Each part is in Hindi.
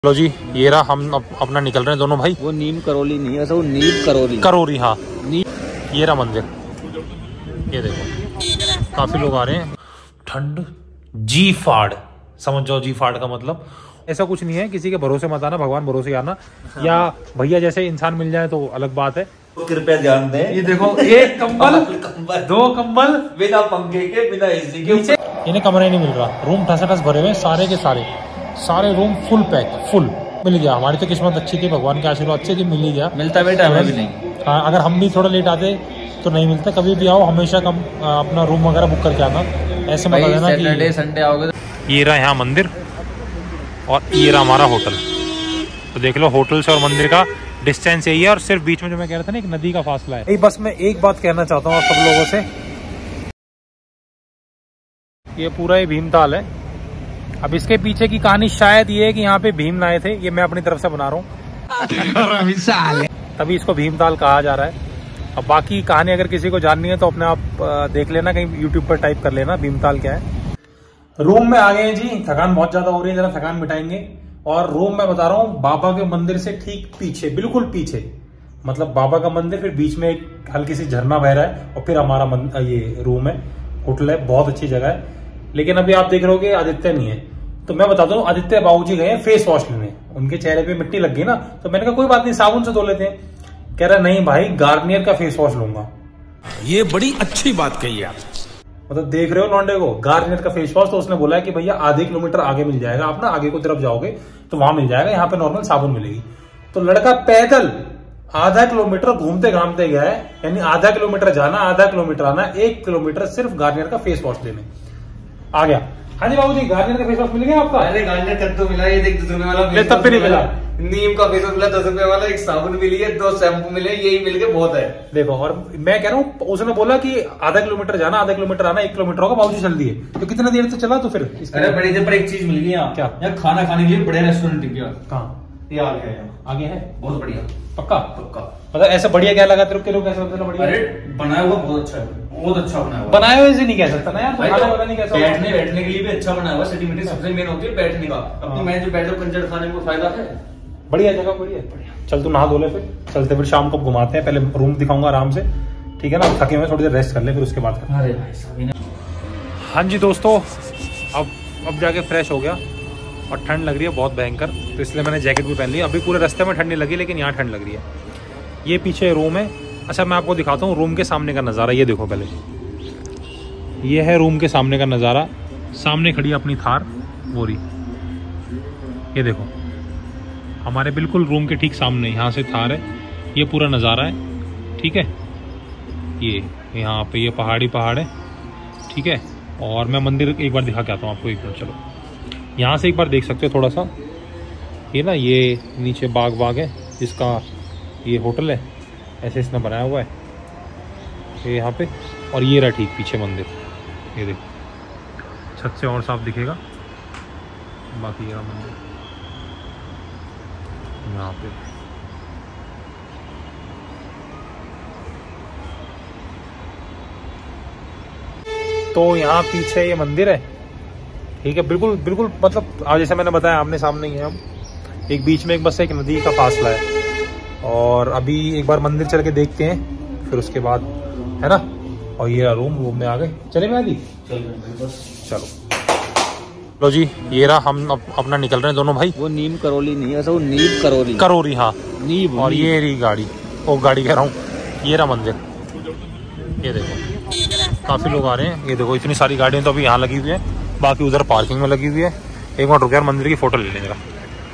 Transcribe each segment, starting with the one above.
लो जी, ये रहा हम अपना निकल रहे हैं दोनों भाई। वो नीम करोली नहीं है, वो नीम करोली करोरी। हाँ, ये रहा मंदिर, ये देखो काफी लोग आ रहे हैं। ठंड जी फाड़, समझ जाओ जी फाड़ का मतलब। ऐसा कुछ नहीं है, किसी के भरोसे मत आना, भगवान भरोसे आना। या भैया जैसे इंसान मिल जाए तो अलग बात है। तो कृपया ध्यान दें। ये देखो, एक कंबल दो कंबल बिना पंखे के, बिना एसी के। नीचे इन्हें कमरा ही नहीं मिल रहा। रूम ठसाठस भरे हुए सारे के सारे रूम फुल पैक, फुल मिल गया। हमारी तो किस्मत अच्छी थी, भगवान के आशीर्वाद अच्छे थी, मिल ही गया। मिलता भी टाइम भी नहीं। हाँ, अगर हम भी थोड़ा लेट आते तो नहीं मिलता। कभी भी आओ, हमेशा अपना रूम वगैरह बुक करके आना। ऐसे मत आना कि सैटरडे संडे आओगे। ये रहा यहाँ मंदिर और ये रहा हमारा होटल। तो देख लो, होटल से और मंदिर का डिस्टेंस यही है, और सिर्फ बीच में जो मैं कह रहा था ना, एक नदी का फासला है। बस मैं एक बात कहना चाहता हूँ आप सब लोगों से, ये पूरा ही भीमताल है। अब इसके पीछे की कहानी शायद ये है कि यहाँ पे भीम नहाए थे। ये मैं अपनी तरफ से बना रहा हूँ तभी इसको भीमताल कहा जा रहा है। अब बाकी कहानी अगर किसी को जाननी है तो अपने आप देख लेना, कहीं यूट्यूब पर टाइप कर लेना भीमताल क्या है। रूम में आ गए हैं जी, थकान बहुत ज्यादा हो रही है, जरा थकान मिटाएंगे। और रूम में बता रहा हूँ, बाबा के मंदिर से ठीक पीछे, बिल्कुल पीछे, मतलब बाबा का मंदिर, फिर बीच में एक हल्की सी झरना बह रहा है, और फिर हमारा ये रूम है, होटल है। बहुत अच्छी जगह है। लेकिन अभी आप देख रहे हो कि आदित्य नहीं है, तो मैं बता दूं, आदित्य बाबूजी गए फेस वॉश लेने। उनके चेहरे पे मिट्टी लग गई ना, तो मैंने कहा कोई बात नहीं, साबुन से धो लेते हैं। कह रहा नहीं भाई, गार्नियर का फेस वॉश लूंगा। ये बड़ी अच्छी बात कही आप। मतलब देख रहे हो लौंडे को, गार्नियर का फेस वॉश। तो उसने बोला है कि भैया आधे किलोमीटर आगे मिल जाएगा, आप ना आगे को तरफ जाओगे तो वहां मिल जाएगा, यहाँ पे नॉर्मल साबुन मिलेगी। तो लड़का पैदल आधा किलोमीटर घूमते घामते गया है, यानी आधा किलोमीटर जाना, आधा किलोमीटर आना, 1 किलोमीटर सिर्फ गार्नियर का फेस वॉश लेने आ गया। हाँ जी बाबूजी, गार्नियर का फेस वॉश मिल गया आपका? अरे गार्नियर कब तो मिला, ये देख 10 रुपए वाला तब भी नहीं मिला। नीम का फेस वॉश मिला 10 रुपए वाला, एक साबुन मिली है, 2 शैम्पू मिले, यही मिलके बहुत है। देखो, और मैं कह रहा हूँ, उसने बोला कि आधा किलोमीटर जाना, आधा किलोमीटर आना, 1 किलोमीटर होगा। बाबूजी चल दिए, तो कितना देर से चला? तो फिर अरे बड़ी देर पर एक चीज मिल गई यहाँ। क्या? यहाँ खाना खाने के लिए बड़े रेस्टोरेंट क्या? कहाँ? ये आ गया है, आगे है, बहुत बढ़िया। पक्का पक्का। मतलब ऐसा बढ़िया क्या लगा तेरे को? कैसा मतलब बढ़िया? अरे बनाया हुआ बहुत अच्छा है, बहुत अच्छा बनाया हुआ। बनाया हुआ ऐसे नहीं कह सकता ना यार, तो खाना पता नहीं कैसा। बैठने के लिए भी अच्छा बनाया हुआ। सिटी मीटिंग सबसे मेन होती है बैठने का। अब तो मैं जो बैठो कंजर खाने में फायदा है। बढ़िया जगह, बढ़िया। चल तू नहा धो ले, फिर चलते, फिर शाम को घुमाते हैं। पहले रूम दिखाऊंगा आराम से, ठीक है ना? थके हुए थोड़ी देर रेस्ट कर ले, फिर उसके बाद। अरे भाई साहब। हाँ जी दोस्तों, अब जाके फ्रेश हो गया, और ठंड लग रही है बहुत भयंकर, तो इसलिए मैंने जैकेट भी पहन ली। अभी पूरे रास्ते में ठंड नहीं लगी, लेकिन यहाँ ठंड लग रही है। ये पीछे रूम है। अच्छा, मैं आपको दिखाता हूँ रूम के सामने का नज़ारा। ये देखो पहले, ये है रूम के सामने का नज़ारा। सामने खड़ी है अपनी थार, वो रही। ये देखो, हमारे बिल्कुल रूम के ठीक सामने यहाँ से थार है। ये पूरा नज़ारा है, ठीक है। ये यहाँ पे ये पहाड़ है, ठीक है। और मैं मंदिर एक बार दिखा के आता हूँ आपको, एक बार चलो। यहाँ से एक बार देख सकते हो थोड़ा सा, ये ना, ये नीचे बाग है, इसका ये होटल है, ऐसे इसने बनाया हुआ है ये यहाँ पे। और ये रहा ठीक पीछे मंदिर, ये देखो, छत से और साफ दिखेगा। बाकी ये रहा मंदिर यहाँ पे। तो यहाँ पीछे ये मंदिर है, ठीक है। बिल्कुल बिल्कुल, मतलब आज जैसे मैंने बताया, आमने सामने ही है हम। एक बीच में एक बस एक नदी का फासला है। और अभी एक बार मंदिर चल के देखते हैं, फिर उसके बाद, है ना। और ये रूम में आ गए। चले मैं आदि, चलो। लो जी, ये रहा हम अपना निकल रहे हैं दोनों भाई। वो नीम करोली नहीं है, वो नीम करोली करोरी। हाँ, नीम। और ये रही गाड़ी, वो गाड़ी कह रहा हूँ। ये रहा मंदिर, ये देखो काफी लोग आ रहे हैं। ये देखो, इतनी सारी गाड़ियां तो अभी यहाँ लगी हुई है, बाकी उधर पार्किंग में लगी हुई है। एक मिनट रुक यार, मंदिर की फोटो ले लें जरा।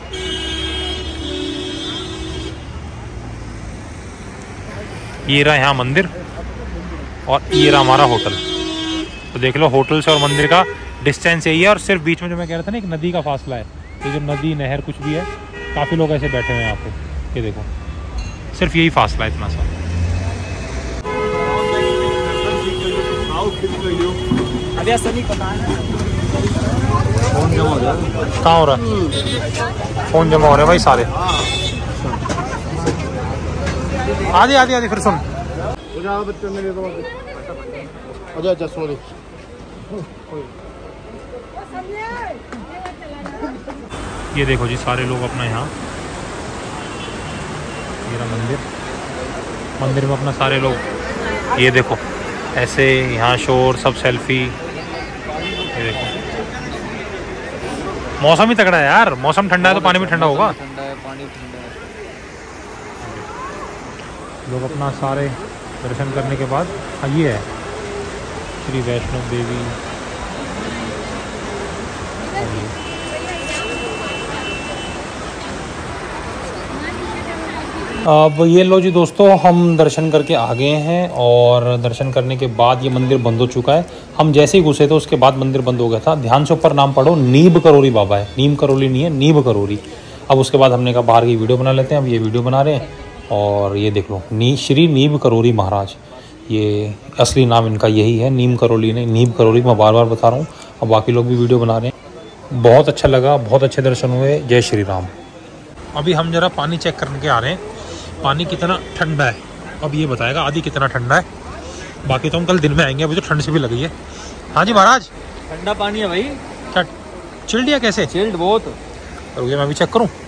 ये रहा यहाँ मंदिर और ये रहा हमारा होटल। तो देख लो, होटल से और मंदिर का डिस्टेंस यही है, और सिर्फ बीच में जो मैं कह रहा था ना, एक नदी का फासला है। ये जो नदी नहर कुछ भी है, काफी लोग ऐसे बैठे हुए हैं यहाँ पे। ये देखो, सिर्फ यही फासला है, इतना सा। अभी ऐसा नहीं पता है। कहाँ हो रहा है? फोन जमा हो रहे हैं भाई सारे। आधी फिर सुन। अच्छा सॉरी। ये देखो जी सारे लोग अपना यहाँ, ये रहा मंदिर में अपना सारे लोग, ये देखो ऐसे यहाँ शोर सब सेल्फी। ये देखो मौसम ही तगड़ा है यार, मौसम ठंडा है तो पानी भी ठंडा होगा। लोग अपना सारे दर्शन करने के बाद, हाँ ये है श्री वैष्णो देवी। अब ये लो जी दोस्तों, हम दर्शन करके आ गए हैं और दर्शन करने के बाद ये मंदिर बंद हो चुका है। हम जैसे ही घुसे थे उसके बाद मंदिर बंद हो गया था। ध्यान से ऊपर नाम पढ़ो, नीब करोरी बाबा है, नीम करोली नहीं है, नीब करोरी। अब उसके बाद हमने कहा बाहर की वीडियो बना लेते हैं। अब ये वीडियो बना रहे हैं और ये देख लो श्री नीब करोरी महाराज, ये असली नाम इनका यही है, नीम करोली नहीं, नीब करोरी। मैं बार बार बता रहा हूँ, अब बाकी लोग भी वीडियो बना रहे हैं। बहुत अच्छा लगा, बहुत अच्छे दर्शन हुए। जय श्री राम। अभी हम जरा पानी चेक करने के आ रहे हैं, पानी कितना ठंडा है अब ये बताएगा आदि कितना ठंडा है। बाकी तो हम कल दिन में आएंगे, अभी तो ठंड से भी लगी है। हाँ जी महाराज, ठंडा पानी है भाई। क्या चिल्ड है? कैसे चिल्ड? बहुत। रुकिए मैं भी चेक करूँ।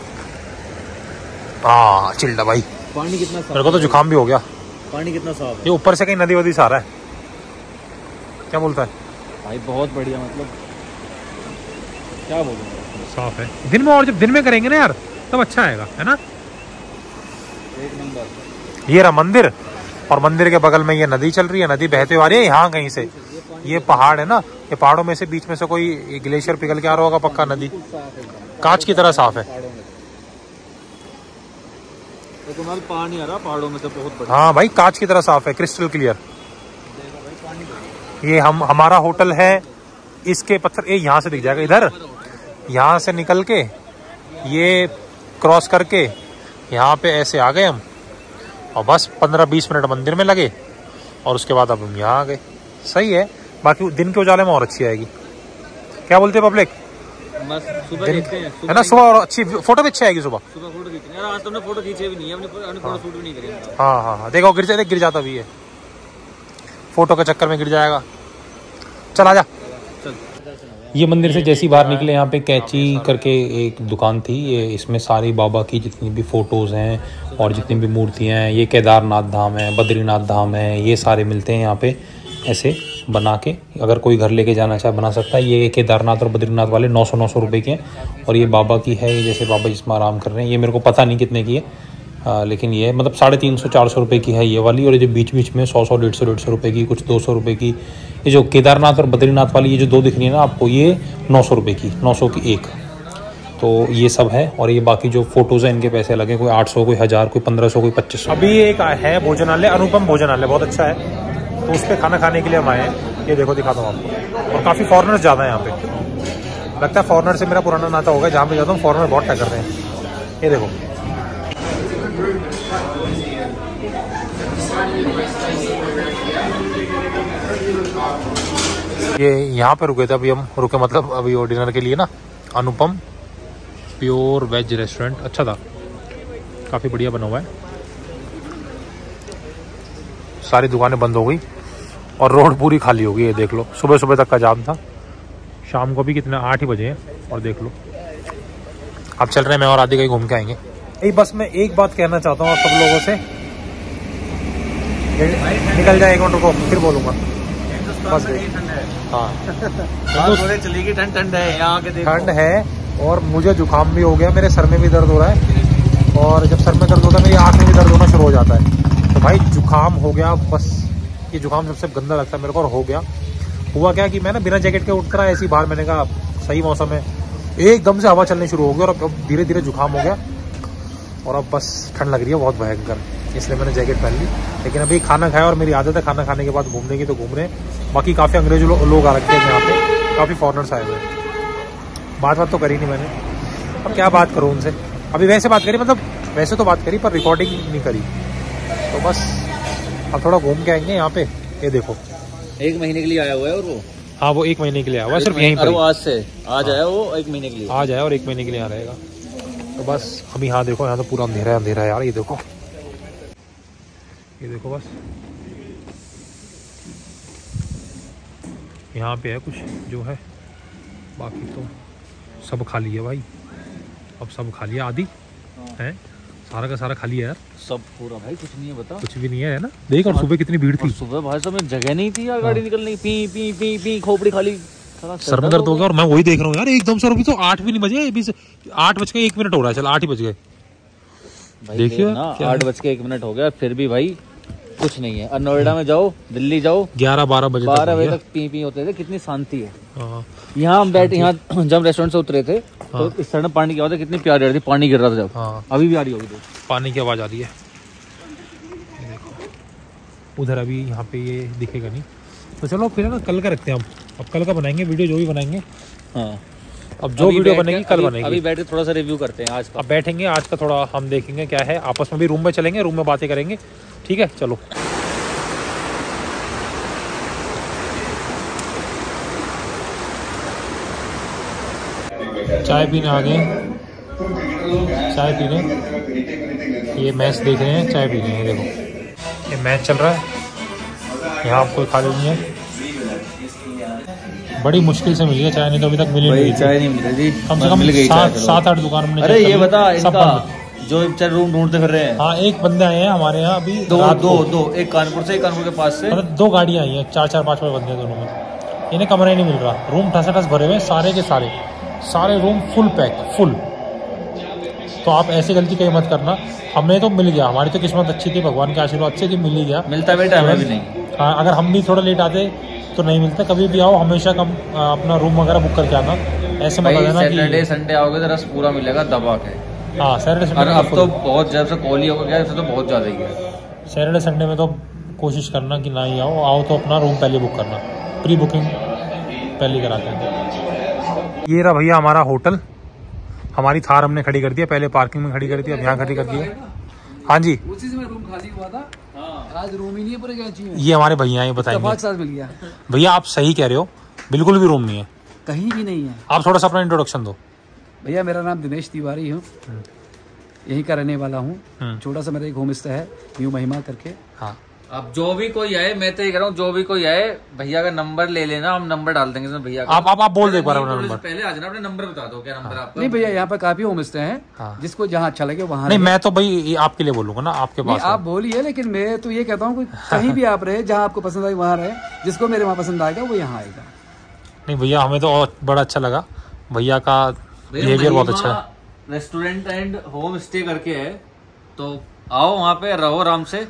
हाँ चिल्ड है भाई। पानी कितना साफ, मेरे को तो जुकाम भी हो गया। पानी कितना साफ है। ये ऊपर से कहीं नदी वदी से आ रहा है, क्या बोलता है भाई? बहुत बढ़िया, मतलब क्या बोलूं, साफ है। दिन में, और जब दिन में करेंगे ना यार तब अच्छा आएगा, है ना। एक नंबर। ये रहा मंदिर और मंदिर के बगल में ये नदी चल रही है, नदी बहते हुए आ रही है यहाँ कहीं से। ये पहाड़ है ना, ये पहाड़ों में से बीच में से कोई ग्लेशियर पिघल के आ रहा होगा पक्का। नदी कांच की तरह साफ है। पानी आ रहा पहाड़ों में से, बहुत बढ़िया। हाँ भाई कांच की तरह साफ है, क्रिस्टल क्लियर। ये हमारा होटल है, इसके पत्थर ये यहाँ से दिख जाएगा, इधर यहाँ से निकल के ये क्रॉस करके यहाँ पे ऐसे आ गए हम और बस 15-20 मिनट मंदिर में लगे और उसके बाद अब हम यहाँ आ गए। सही है। बाकी दिन के उजाले में और अच्छी आएगी। क्या बोलते हैं पब्लिक? बस सुबह देखते हैं, है ना, सुबह और अच्छी फोटो भी अच्छी आएगी। सुबह फोटो खींचते हैं। आज तुमने फोटो खींचे भी नहीं है, हमने फोटो शूट भी नहीं करी। हाँ हाँ हाँ, देखो गिर जाता भी है, फोटो के चक्कर में गिर जाएगा। चल आजा। ये मंदिर से जैसे ही बाहर निकले यहाँ पे कैची करके एक दुकान थी, ये इसमें सारी बाबा की जितनी भी फ़ोटोज़ हैं और जितनी भी मूर्तियाँ हैं, ये केदारनाथ धाम है, बद्रीनाथ धाम है, ये सारे मिलते हैं यहाँ पे ऐसे बना के। अगर कोई घर लेके जाना चाहे बना सकता है। ये केदारनाथ और बद्रीनाथ वाले 900 रुपये के हैं और ये बाबा की है, ये जैसे बाबा जिसमें आराम कर रहे हैं। ये मेरे को पता नहीं कितने की है, लेकिन ये मतलब 350-400 रुपये की है ये वाली। और ये जो बीच बीच में 100 150 रुपये की, कुछ 200 रुपये की। ये जो केदारनाथ और बद्रीनाथ वाली ये जो दो दिख रही है ना आपको, ये 900 रुपये की, 900 की एक। तो ये सब है। और ये बाकी जो फोटोज़ हैं इनके पैसे लगे, कोई 800, कोई 1000, कोई 1500, कोई 2500। अभी एक है भोजनालय, अनुपम भोजनालय, बहुत अच्छा है। तो उस पर खाना खाने के लिए हम आए हैं। ये देखो दिखाता हूँ आपको। और काफ़ी फॉरेनर्स ज़्यादा है यहाँ पे, लगता है फॉरेनर से मेरा पुराना नाता होगा। जहाँ पे जाता हूँ फॉरेनर बहुत टक्कर रहे हैं। ये देखो ये यहाँ पे रुके थे, अभी हम रुके मतलब अभी वो डिनर के लिए ना। अनुपम प्योर वेज रेस्टोरेंट, अच्छा था, काफ़ी बढ़िया बना हुआ है। सारी दुकानें बंद हो गई और रोड पूरी खाली हो गई है, देख लो। सुबह सुबह तक का जाम था, शाम को भी कितने 8 ही बजे हैं और देख लो। अब चल रहे हैं, मैं और आदि कहीं घूम के आएंगे। बस मैं एक बात कहना चाहता हूँ सब लोगों से, निकल जाए 1 मिनट को फिर बोलूँगा। बस हाँ चलेगी, ठंड है यहाँ के, ठंड है और मुझे जुकाम भी हो गया, मेरे सर में भी दर्द हो रहा है। और जब सर में दर्द होता है मेरी आँख में भी दर्द होना शुरू हो जाता है। तो भाई जुकाम हो गया, बस ये जुकाम सबसे गंदा लगता है मेरे को। और हो गया, हुआ क्या कि मैं ना बिना जैकेट के उठ कर आया ऐसी बाहर, मैंने कहा सही मौसम है, एकदम से हवा चलनी शुरू हो गई और अब धीरे धीरे जुकाम हो गया और अब बस ठंड लग रही है बहुत भयंकर, इसलिए मैंने जैकेट पहन ली। लेकिन अभी खाना खाया और मेरी आदत है खाना खाने के बाद घूमने की, तो घूम रहे हैं। बाकी काफ़ी अंग्रेज लोग आ रखे हैं यहाँ पे, काफ़ी फॉरेनर्स आए हुए हैं। बात तो करी नहीं मैंने, अब क्या बात करूँ उनसे। अभी वैसे बात करी, मतलब वैसे तो बात करी पर रिकॉर्डिंग नहीं करी। तो बस अब थोड़ा घूम के आएंगे यहाँ पे। ये देखो 1 महीने के लिए आया हुआ है। और वो हाँ, वो 1 महीने के लिए आया हुआ है, सिर्फ यहीं पर। आज से आज आया, वो 1 महीने के लिए आज आया और 1 महीने के लिए यहाँ रहेगा। तो बस अभी यहाँ देखो, यहाँ तो पूरा अंधेरा है यार। ये देखो बस यहाँ पे है कुछ जो है, बाकी तो सब खाली है भाई। अब सब खा लिया आदि है, सारा का सारा खाली है यार, सब पूरा भाई, कुछ नहीं है बता, कुछ भी नहीं है ना। देख और सुबह कितनी भीड़ थी, सुबह भाई साहब जगह नहीं थी यार गाड़ी निकलने, पी पी पी पी खोपड़ी खाली, सर में दर्द हो गया। और मैं वही देख रहा हूँ यार एकदम से, अभी तो 8 भी नहीं बजे, अभी 8:01 हो रहा है, चल 8 ही बज गए। देखिए 8:01 हो गया, फिर भी भाई कुछ नहीं है। और नोएडा में जाओ, दिल्ली जाओ, 11-12 बजे 12 बजे तक पी पी होते थे, कितनी शांति है। यहाँ हम बैठे, यहाँ जब रेस्टोरेंट से उतरे थे तो इस तरह पानी की आवाज कितनी प्यारी आ रही थी, पानी गिर रहा था जब, अभी भी आ रही होगी, पानी की आवाज आ रही है। उधर अभी यहाँ पे ये दिखेगा नहीं, तो चलो फिर ना कल का रखते हैं हम, अब कल का बनाएंगे वीडियो, जो भी बनाएंगे। हाँ, अब जो वीडियो बनेगी कल बनेगी। अभी बैठ के थोड़ा सा रिव्यू करते हैं आज का। अब बैठेंगे आज का, थोड़ा हम देखेंगे क्या है, आपस में भी रूम में चलेंगे, रूम में बातें करेंगे, ठीक है। चलो चाय पीने आ गए, चाय पीने, ये मैच देख रहे हैं, चाय पी रहे हैं। देखो ये मैच चल रहा है, यहाँ आपको खाली नहीं है, बड़ी मुश्किल से मिली है चाय, नहीं तो अभी तक मिली नहीं, चाय नहीं मिल रही, कम से कम 7-8 दुकान में। अरे ये बता, इनका जो बेचारे रूम ढूंढते फिर रहे हैं। हाँ, एक बंदे आए हैं हमारे यहाँ अभी, दो एक कानपुर से, एक कानपुर के पास से, मतलब 2 गाड़ियाँ आई हैं, 4-4, 5 बंदे दोनों में, इन्हें कमरे नहीं मिल रहा, रूम ठस भरे हुए सारे के सारे रूम फुल पैक, फुल। तो आप ऐसी गलती कहीं मत करना, हमें तो मिल गया, हमारी तो किस्मत अच्छी थी, भगवान के आशीर्वाद से कि मिल ही गया, मिलता बेटा हमें भी नहीं। हाँ, अगर हम भी थोड़ा लेट आते तो नहीं मिलता। कभी भी आओ, हमेशा कम अपना रूम वगैरह बुक करके आना, ऐसे मत आना कि सैटरडे संडे आओगे तो रस पूरा मिलेगा दबा के। हाँ, सैटरडे संडे अब तो बहुत जब से कोहली हो गया तो बहुत ज्यादा ही है। सैटरडे संडे में तो कोशिश करना कि ना ही आओ तो अपना रूम पहले बुक करना, प्री बुकिंग पहले करा के। ये रहा भैया हमारा होटल, हमारी थार हमने खड़ी कर दिया, पहले पार्किंग में खड़ी कर दी, अब यहाँ खड़ी कर दी है। हाँ जी, उसी में रूम खाली हुआ था, आज रूम ही नहीं है पूरे कराची में। ये हमारे भैया ये बताएंगे। साथ मिल गया भैया, आप सही कह रहे हो, बिल्कुल भी रूम नहीं है, कहीं भी नहीं है। आप थोड़ा सा अपना इंट्रोडक्शन दो। भैया मेरा नाम दिनेश तिवारी हूँ, यहीं का रहने वाला हूँ। छोटा सा मेरा एक होम स्टे है, न्यू महिमा करके। हाँ, अब जो भी कोई आए, मैं तो ये कह रहा हूँ, जो भी कोई आए भैया का नंबर ले लेना, हम नंबर डाल देंगे भैया का। आप बोल दे एक बार अपना नंबर, पहले आ जाना, अपने नंबर बता दो, क्या नंबर आपका? नहीं भैया, यहाँ पर काफी होम स्टे हैं, जिसको जहाँ अच्छा लगे वहाँ। नहीं, मैं तो भाई आपके लिए बोलूंगा ना, आपके पास आप बोलिए, लेकिन मैं तो ये कहता हूँ कहीं भी आप रहे, जहाँ आपको पसंद आए वहाँ रहे, जिसको मेरे वहाँ पसंद आएगा वो यहाँ आएगा। नहीं भैया, हमें तो बड़ा अच्छा लगा, भैया का बिहेवियर बहुत अच्छा है। रेस्टोरेंट एंड होम स्टे करके है, तो आओ वहाँ पे रहो आराम से।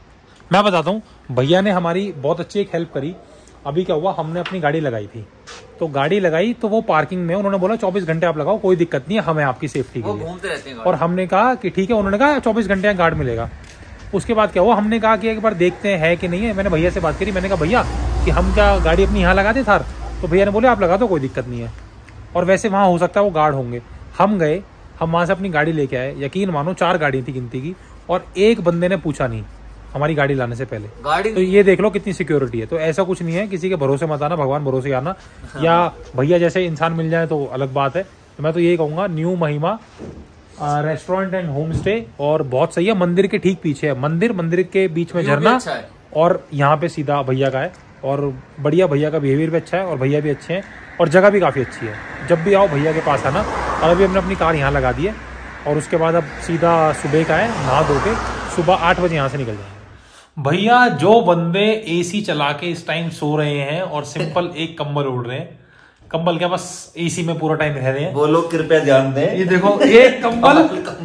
मैं बताता हूँ, भैया ने हमारी बहुत अच्छी एक हेल्प करी। अभी क्या हुआ, हमने अपनी गाड़ी लगाई थी, तो गाड़ी लगाई तो वो पार्किंग में, उन्होंने बोला 24 घंटे आप लगाओ, कोई दिक्कत नहीं है, हमें आपकी सेफ्टी के लिए घूमते रहते हैं। और हमने कहा कि ठीक है, उन्होंने कहा 24 घंटे गार्ड मिलेगा। उसके बाद क्या हुआ, हमने कहा कि एक बार देखते हैं कि नहीं है। मैंने भैया से बात करी, मैंने कहा भैया कि हम क्या गाड़ी अपनी यहाँ लगा दे थार, तो भैया ने बोले आप लगा दो, कोई दिक्कत नहीं है। और वैसे वहाँ हो सकता है वो गार्ड होंगे। हम गए, हम वहाँ से अपनी गाड़ी लेके आए, यकीन मानो 4 गाड़ी थी गिनती की, और एक बंदे ने पूछा नहीं हमारी गाड़ी लाने से पहले। गाड़ी तो ये देख लो कितनी सिक्योरिटी है। तो ऐसा कुछ नहीं है, किसी के भरोसे मत आना, भगवान भरोसे आना। या भैया जैसे इंसान मिल जाए तो अलग बात है। तो मैं तो यही कहूँगा, न्यू महिमा रेस्टोरेंट एंड होम स्टे, और बहुत सही है। मंदिर के ठीक पीछे है मंदिर के बीच में झरना, और यहाँ पे सीधा भैया का है, और बढ़िया, भैया का बिहेवियर भी अच्छा है, और भैया भी अच्छे हैं, और जगह भी काफ़ी अच्छी है। जब भी आओ भैया के पास आना। और अभी हमने अपनी कार यहाँ लगा दी है, और उसके बाद अब सीधा सुबह का है, नहा धो के सुबह 8 बजे यहाँ से निकल जाएंगे। भैया जो बंदे एसी चला के इस टाइम सो रहे हैं और सिंपल एक कंबल ओढ़ रहे हैं, कंबल क्या बस एसी में पूरा टाइम रह रहे हैं, वो लोग कृपया ध्यान दें। ये देखो, एक कंबल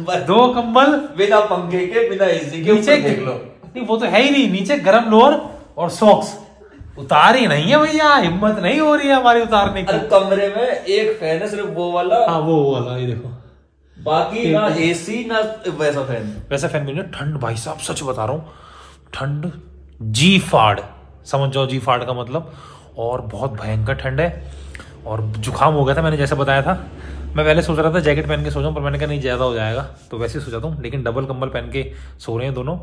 2 कंबल बिना पंखे के, बिना एसी के, नीचे देख लो। नहीं, वो तो है ही नहीं, नीचे गर्म लोअर और सॉक्स। उतार ही नहीं है भैया, हिम्मत नहीं हो रही है हमारी उतारने की। कमरे में एक फैन है, सिर्फ वो वाला। हाँ, वो वाला, ये देखो, बाकी ना एसी ना वैसा फैन भी नहीं। ठंड भाई साहब सच बता रहा हूँ, ठंड जी फाड़, समझ जाओ जी फाड़ का मतलब। और बहुत भयंकर ठंड है, और जुकाम हो गया था, मैंने जैसे बताया था। मैं पहले सोच रहा था जैकेट पहन के सो जाऊँ, पर मैंने कहा नहीं, ज़्यादा हो जाएगा, तो वैसे ही सोचा हूँ। लेकिन डबल कंबल पहन के सो रहे हैं दोनों।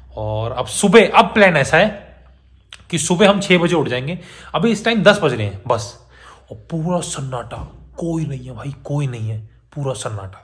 और अब सुबह, अब प्लान ऐसा है कि सुबह हम 6 बजे उठ जाएंगे। अभी इस टाइम 10 बज रहे हैं बस, और पूरा सन्नाटा, कोई नहीं है भाई, कोई नहीं है, पूरा सन्नाटा,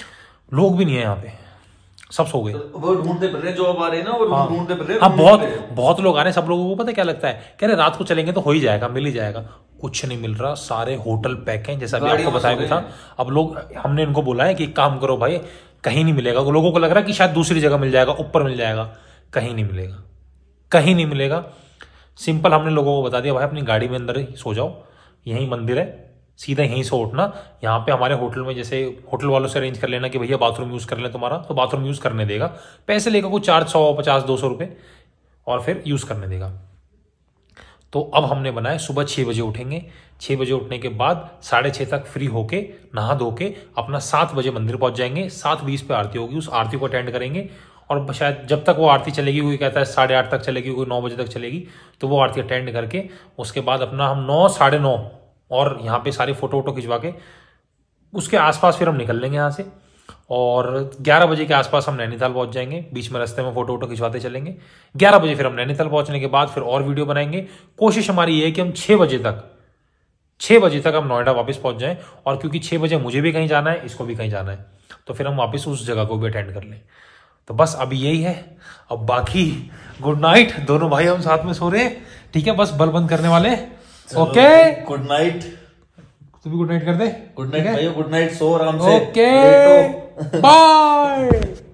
लोग भी नहीं है यहाँ पे, सब सो गए। वो ढूंढते फिर रहे, जो आ रहे हैं ना, वो ढूंढते फिर रहे। हाँ, बहुत लोग आ रहे हैं। सब लोगों को पता क्या लगता है, कह रहे रात को चलेंगे तो हो ही जाएगा, मिल ही जाएगा। कुछ नहीं मिल रहा, सारे होटल पैक हैं, जैसा अभी आपको बताया भी था। अब लोग, हमने इनको बोला है कि काम करो भाई, कहीं नहीं मिलेगा। लोगों को लग रहा है कि शायद दूसरी जगह मिल जाएगा, ऊपर मिल जाएगा, कहीं नहीं मिलेगा, कहीं नहीं मिलेगा। सिंपल हमने लोगों को बता दिया भाई अपनी गाड़ी में अंदर ही सो जाओ, यहीं मंदिर है, सीधा यहीं से उठना। यहाँ पे हमारे होटल में, जैसे होटल वालों से अरेंज कर लेना कि भैया बाथरूम यूज़ कर लें तुम्हारा, तो बाथरूम यूज़ करने देगा, पैसे लेगा कुछ 450-200 रुपये, और फिर यूज़ करने देगा। तो अब हमने बनाया सुबह 6 बजे उठेंगे, 6 बजे उठने के बाद 6:30 तक फ्री होके नहा धो के अपना 7 बजे मंदिर पहुंच जाएंगे। 7:20 पे आरती होगी, उस आरती को अटेंड करेंगे, और शायद जब तक वो आरती चलेगी, कोई कहता है 8:30 तक चलेगी, कोई 9 बजे तक चलेगी, तो वो आरती अटेंड करके उसके बाद अपना हम 9, 9:30 और यहाँ पे सारी फोटो वोटो खिंचवा के उसके आसपास फिर हम निकल लेंगे यहाँ से, और 11 बजे के आसपास हम नैनीताल पहुंच जाएंगे। बीच में रास्ते में फोटो वोटो खिंचवाते चलेंगे। 11 बजे फिर हम नैनीताल पहुंचने के बाद फिर और वीडियो बनाएंगे। कोशिश हमारी ये है कि हम 6 बजे तक हम नोएडा वापस पहुंच जाएं, और क्योंकि 6 बजे मुझे भी कहीं जाना है, इसको भी कहीं जाना है, तो फिर हम वापस उस जगह को भी अटेंड कर लें। तो बस अभी यही है। अब बाकी गुड नाइट, दोनों भाई हम साथ में सो रहे, ठीक है, बस बल बंद करने वाले। Okay, good night. तू भी गुड नाइट कर दे। गुड नाइट भाई, गुड नाइट, सो आराम से। Okay, bye.